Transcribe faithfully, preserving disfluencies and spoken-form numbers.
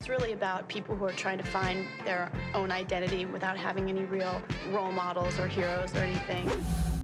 It's really about people who are trying to find their own identity without having any real role models or heroes or anything.